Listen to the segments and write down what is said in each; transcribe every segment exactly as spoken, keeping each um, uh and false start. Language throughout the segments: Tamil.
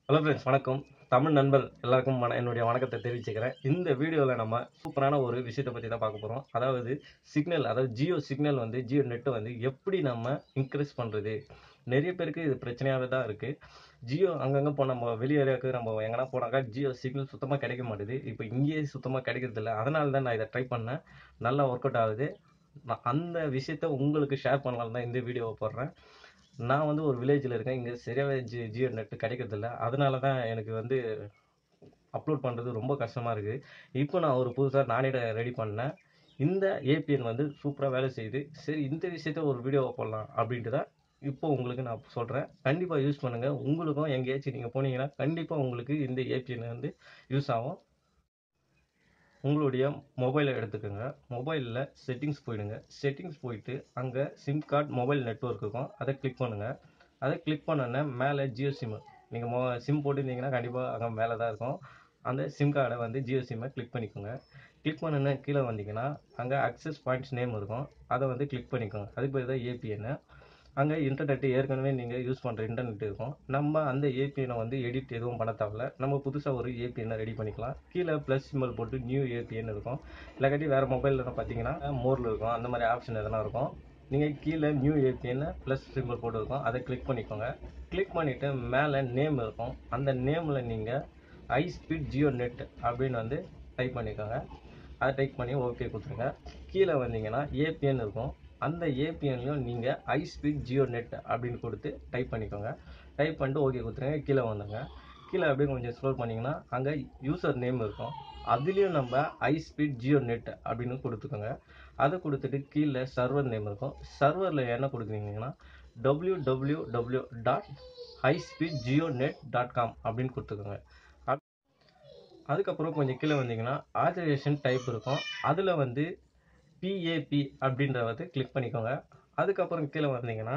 ஹலோ ஃப்ரெண்ட்ஸ், வணக்கம். தமிழ் நண்பர் எல்லாருக்கும் வண என்னுடைய வணக்கத்தை தெரிவிச்சுக்கிறேன். இந்த வீடியோவில் நம்ம சூப்பரான ஒரு விஷயத்தை பற்றி தான் பார்க்க போகிறோம். அதாவது சிக்னல், அதாவது ஜியோ சிக்னல் வந்து ஜியோ நெட்டை வந்து எப்படி நம்ம இன்க்ரீஸ் பண்ணுறது. நிறைய பேருக்கு இது பிரச்சனையாகவே தான் இருக்குது. ஜியோ அங்கங்கே போ நம்ம வெளியேறக்கு நம்ம எங்கன்னா போனாக்கா ஜியோ சிக்னல் சுத்தமாக கிடைக்க மாட்டேது. இப்போ இங்கேயே சுத்தமாக கிடைக்கிறதில்ல. அதனால தான் நான் இதை ட்ரை பண்ணேன். நல்லா ஒர்க் அவுட் ஆகுது. நான் அந்த விஷயத்த உங்களுக்கு ஷேர் பண்ணலாம் தான் இந்த வீடியோவை போடுறேன். நான் வந்து ஒரு வில்லேஜில் இருக்கேன். இங்கே சரியாகவே ஜி ஜியோ நெட்டு கிடைக்கிறதில்ல. அதனால தான் எனக்கு வந்து அப்லோட் பண்ணுறது ரொம்ப கஷ்டமாக இருக்குது. இப்போ நான் ஒரு புதுசாக நானே ரெடி பண்ணேன். இந்த ஏபிஎன் வந்து சூப்பராக வேலை செய்யுது. சரி, இந்த விஷயத்த ஒரு வீடியோவை போடலாம் அப்படின்ட்டு தான் இப்போ உங்களுக்கு நான் சொல்கிறேன். கண்டிப்பாக யூஸ் பண்ணுங்கள். உங்களுக்கும் எங்கேயாச்சும் நீங்கள் போனீங்கன்னா கண்டிப்பாக உங்களுக்கு இந்த ஏபிஎன் வந்து யூஸ் ஆகும். உங்களுடைய மொபைலை எடுத்துக்கோங்க. மொபைலில் செட்டிங்ஸ் போயிடுங்க. செட்டிங்ஸ் போயிட்டு அங்கே சிம் கார்டு மொபைல் நெட்வொர்க் இருக்கும், அதை கிளிக் பண்ணுங்கள். அதை கிளிக் பண்ணோன்னே மேலே ஜியோ சிம்மு நீங்கள் மொ சிம் போட்டுருந்தீங்கன்னா கண்டிப்பாக அங்கே மேலே தான் இருக்கும். அந்த சிம் கார்டை வந்து ஜியோ சிம்மை கிளிக் பண்ணிக்கோங்க. கிளிக் பண்ணோன்னே கீழே வந்தீங்கன்னா அங்கே அக்சஸ் பாயிண்ட்ஸ் நேம் இருக்கும், அதை வந்து கிளிக் பண்ணிக்கோங்க. அதுக்கு பேர் தான் ஏபிஎன். அங்கே இன்டர்நெட்டு ஏற்கனவே நீங்கள் யூஸ் பண்ணுற இன்டர்நெட் இருக்கும். நம்ம அந்த ஏபிஎனை வந்து எடிட் எதுவும் பண்ண தேவையில்ல. நம்ம புதுசாக ஒரு ஏபிஎனை ரெடி பண்ணிக்கலாம். கீழே ப்ளஸ் சிம்பிள் போட்டு நியூ ஏபிஎன் இருக்கும். இல்லாட்டி வேறு மொபைலில் பார்த்தீங்கன்னா மோரில் இருக்கும், அந்த மாதிரி ஆப்ஷன் எதனா இருக்கும். நீங்கள் கீழே நியூ ஏபிஎன் ப்ளஸ் சிம்பிள் போட்டு இருக்கும், அதை கிளிக் பண்ணிக்கோங்க. கிளிக் பண்ணிவிட்டு மேலே நேம் இருக்கும். அந்த நேமில் நீங்கள் ஹை ஸ்பீட் ஜியோ நெட் அப்படின்னு வந்து டைப் பண்ணிக்கோங்க. அதை டைப் பண்ணி ஓகே கொடுத்துருங்க. கீழே வந்தீங்கன்னா ஏபிஎன் இருக்கும். அந்த ஏபிஎன்லையும் நீங்கள் ஹை ஸ்பீட் ஜியோ நெட் அப்படின்னு கொடுத்து டைப் பண்ணிக்கோங்க. டைப் பண்ணிட்டு ஓகே கொடுத்துருங்க. கீழே வந்துங்க. கீழே அப்படியே கொஞ்சம் ஸ்க்ரோல் பண்ணிங்கன்னா அங்கே யூசர் நேம் இருக்கும். அதுலேயும் நம்ம ஹை ஸ்பீட் ஜியோ நெட் அப்படின்னு கொடுத்துக்கோங்க. அதை கொடுத்துட்டு கீழே சர்வர் நேம் இருக்கும். சர்வரில் என்ன கொடுக்குறீங்கன்னா W W W dot high speed Jio net dot com அப்படின்னு கொடுத்துக்கோங்க. அதுக்கப்புறம் கொஞ்சம் கீழே வந்தீங்கன்னா ஆத்தரைசேஷன் டைப் இருக்கும். அதில் வந்து பிஏபி அப்படின்றத கிளிக் பண்ணிக்கோங்க. அதுக்கப்புறம் கீழே வந்தீங்கன்னா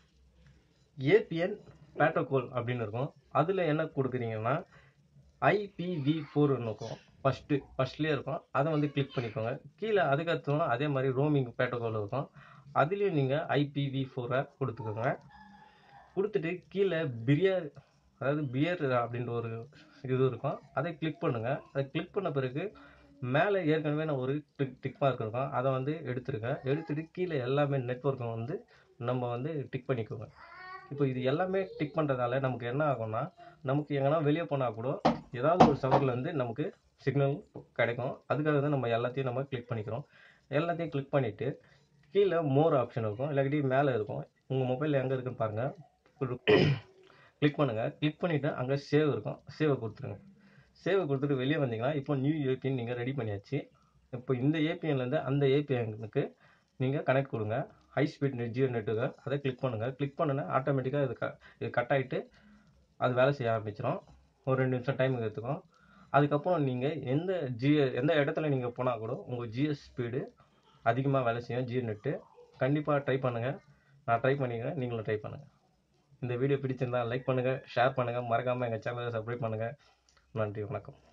ஏபிஎன் ப்ரோட்டோகால் அப்படின்னு இருக்கும். அதில் என்ன கொடுக்குறீங்கன்னா ஐபிவி ஃபோர் இருக்கும். ஃபஸ்ட்டு ஃபஸ்ட்லேயே இருக்கும், அதை வந்து கிளிக் பண்ணிக்கோங்க. கீழே அதுக்கப்புறம் அதே மாதிரி ரோமிங் ப்ரோட்டோகால் இருக்கும். அதுலேயும் நீங்கள் ஐபிவி ஃபோரை கொடுத்துக்கோங்க. கொடுத்துட்டு கீழே பிரியர், அதாவது பியர் அப்படின்ற ஒரு இது இருக்கும், அதை கிளிக் பண்ணுங்கள். அதை கிளிக் பண்ண பிறகு மேலே ஏற்கனவே நான் ஒரு டிக் டிக் மார்க் இருக்கும், அதை வந்து எடுத்துருங்க. எடுத்துகிட்டு கீழே எல்லாமே நெட்வொர்க்கை வந்து நம்ம வந்து டிக் பண்ணிக்கோங்க. இப்போ இது எல்லாமே டிக் பண்ணுறதால நமக்கு என்ன ஆகும்னா, நமக்கு எங்கன்னா வெளியே போனால் கூட ஏதாவது ஒரு சவர்லேருந்து நமக்கு சிக்னல் கிடைக்கும். அதுக்காக தான் நம்ம எல்லாத்தையும் நம்ம கிளிக் பண்ணிக்கிறோம். எல்லாத்தையும் கிளிக் பண்ணிவிட்டு கீழே மோர் ஆப்ஷன் இருக்கும், இல்லாட்டி மேலே இருக்கும். உங்கள் மொபைலில் எங்கே இருக்குன்னு பாருங்கள். கிளிக் பண்ணுங்கள். கிளிக் பண்ணிவிட்டு அங்கே சேவ் இருக்கும், சேவை கொடுத்துருங்க. சேவை கொடுத்துட்டு வெளியே வந்தீங்கன்னா இப்போ நியூ ஏபிஎன் நீங்கள் ரெடி பண்ணியாச்சு. இப்போ இந்த ஏபிஎன்லேருந்து அந்த ஏபிஎனுக்கு நீங்கள் கனெக்ட் கொடுங்க. ஹை ஸ்பீட் நெட் ஜியோ நெட்டுக்கு அதை கிளிக் பண்ணுங்கள். கிளிக் பண்ணுன்னா ஆட்டோமேட்டிக்காக இது க இது கட் ஆகிட்டு அது வேலை செய்ய ஆரம்பிச்சிடும். ஒரு ரெண்டு நிமிஷம் டைம் எடுத்துக்கும். அதுக்கப்புறம் நீங்கள் எந்த ஜியோ எந்த இடத்துல நீங்கள் போனால் கூட உங்கள் ஜியோ ஸ்பீடு அதிகமாக வேலை செய்யும். ஜியோ நெட்டு கண்டிப்பாக ட்ரை பண்ணுங்கள். நான் ட்ரை பண்ணிக்கிறேன், நீங்களும் ட்ரை பண்ணுங்கள். இந்த வீடியோ பிடிச்சிருந்தால் லைக் பண்ணுங்கள், ஷேர் பண்ணுங்கள், மறக்காமல் எங்கள் சேனலை சப்ஸ்கிரைப் பண்ணுங்கள். நன்றி, வணக்கம்.